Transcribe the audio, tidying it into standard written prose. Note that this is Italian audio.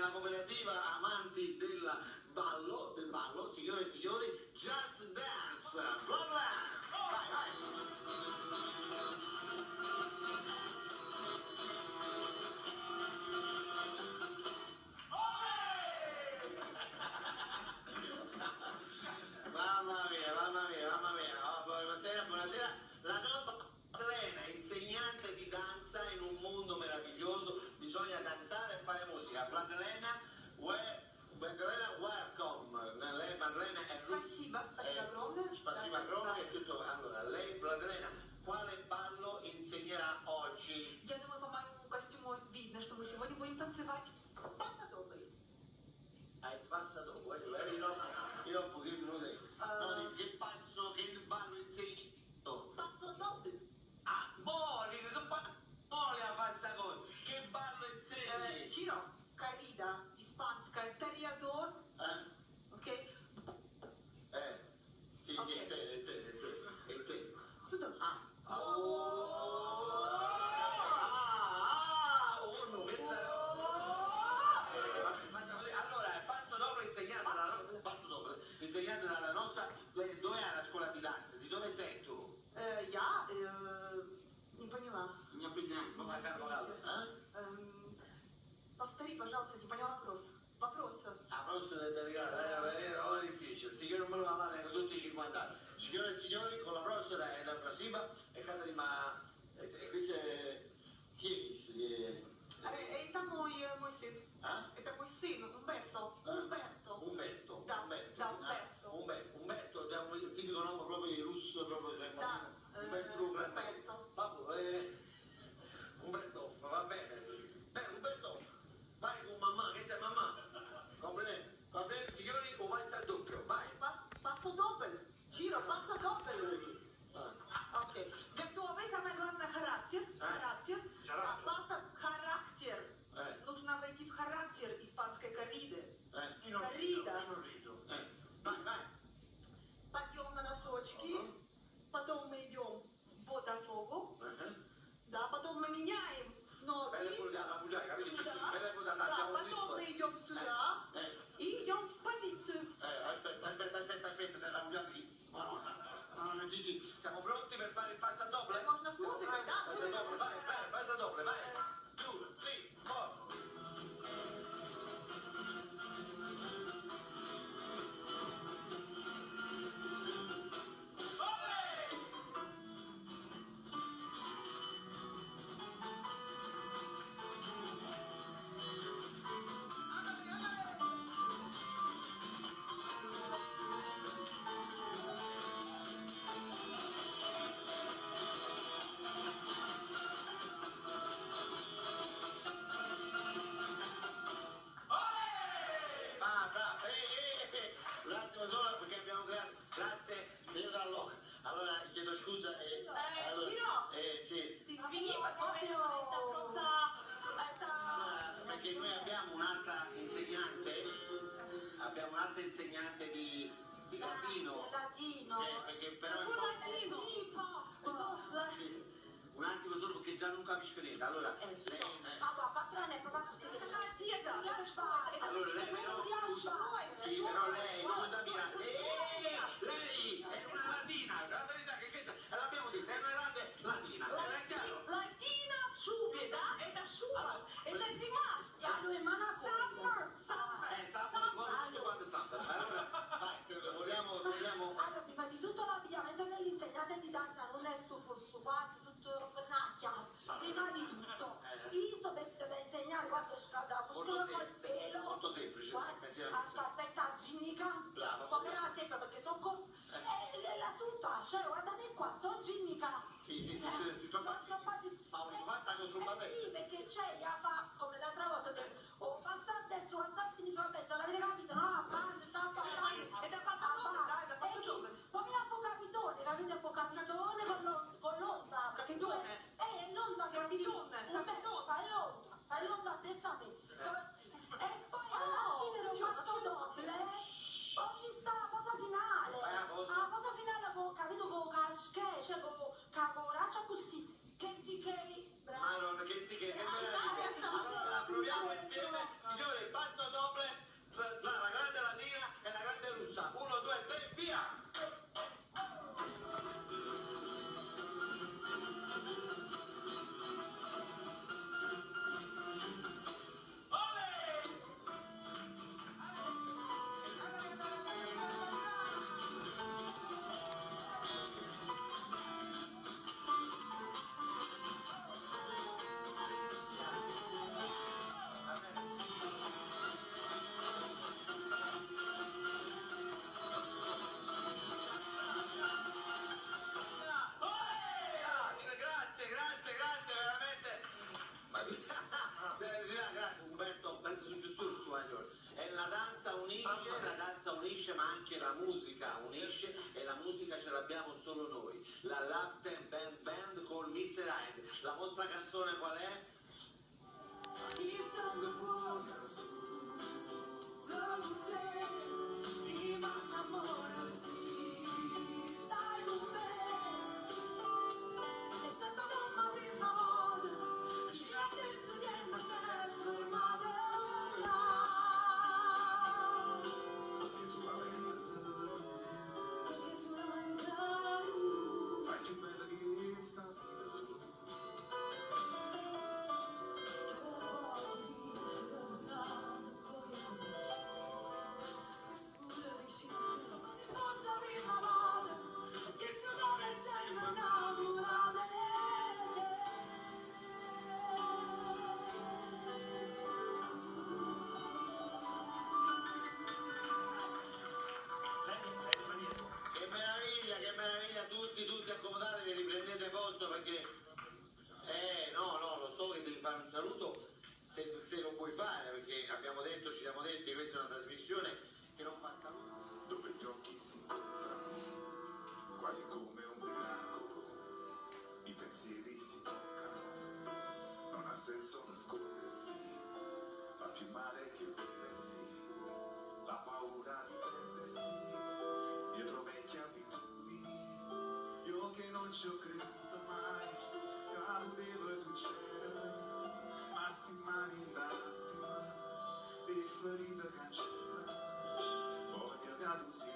nella cooperativa amanti del ballo, signore e signori, Just Dance, bla bla, vai, mamma mia, oh, buonasera, la nostra Maddalena, insegnante di danza in un mondo meraviglioso, bisogna danzare e fare musica. Maddalena, welcome. Maddalena è Spasiba Groma e tutto. Allora, lei, Maddalena, quale ballo insegnerà oggi? Я думаю, по моему костюму видно, что мы сегодня будем танцевать пасадобль. Il passo dopo, io non posso dire nulla. No, che passo, che ballo insegni? Пасадобль. Ah, Mori, che Mori a fare questa cosa? Che ballo insegni? Чиро, коррида, испанская, ториадор, ok? Sì, Ok. e te. Tutto. Allora, passo dopo, insegnata dalla nostra, dove è la scuola di danza? Di dove sei tu? Я не поняла. Не понимаю, Повтори, пожалуйста, не поняла вопрос. Вопрос. Approccio del delegato, è difficile, il signore non me lo amate con tutti i 50 anni. Signore e signori, con la prossima è la Prasiba e Caterina, e qui c'è chi Это мой сын. Ah? Это мой сын, Умберто. Umberto. Да, Umberto è un tipico nome proprio di russo, proprio Da, Umberto. Umberto, va bene. Umberto, vai con mamma, che sei mamma? Complimenti. Va bene, signori, o vai al doppio, vai. Пасадобль. Чиро, пасадобль. Ok. Говорит, у меня самое главное характер. Характер. Характер. Нужно войти в характер испанской корриды. Коррида. Vai. Пойдем на носочки. Потом мы идем в ботафогу. Да, потом мы меняем ноги. Capito? Да, потом мы идем сюда и идем в позицию. Aspetta, sei arrabbiato lì. Madonna, Gigi, siamo pronti per fare il passa doble? Можно с музыкой, да? Passa doble, vai. 2, 3, 4. Un attimo solo perché abbiamo grazie, io dallo. Allora chiedo scusa sì. Извини, Perché noi abbiamo un'altra insegnante di latino. Perché però sì. Un attimo solo perché già non capisco niente. Allora, patrona è proprio così che allora lei però sì, però lei non sa mira. Lei è una latina, la verità che l'abbiamo detto, è una grande latina, è chiaro? Latina, subito, это шуба, это зима. lui è Summer. Allora, vai, se vogliamo. Allora, prima di tutto l'abbigliamento dell'insegnante di danza non è stufato, tutto vernacchiato. Prima di tutto, io sto vestita da insegnare, guarda, scalda, muscolo col pelo. Molto semplice. La scarpetta ginnica. Bravo. Poi grazie perché sono la tuta, cioè guardate qua, sono ginnica. Sì, fatta con sì, perché c'è, fa come l'altra volta, o passa a destra o passa a sinistra, vabbè, già l'avete capito, no? Sta E da patatone, poi mi ha capitone, capite? Capitone con l'onda, perché tu è l'onda che fai l'onda a destra a me, così. E poi alla fine un passo doble, poi ci sta la cosa finale. La cosa finale, capito? ma anche la musica unisce e la musica ce l'abbiamo solo noi. La Latin Band Band con Mr. Hyde. La vostra canzone qual è? Che meraviglia, tutti accomodatevi, riprendete posto perché no, lo so che devi fare un saluto se lo puoi fare, perché ci siamo detti, questa è una trasmissione che non fa saluto. Dove gli occhi si incontrano, quasi come un miracolo, i pensieri si toccano, non ha senso nascondersi, fa più male che perdersi, la paura di perdersi, dietro vecchie abitudini, io che non ci ho creduto mai, poteva succedere, ma sti mani in davanti, e ferita cancella, voglia di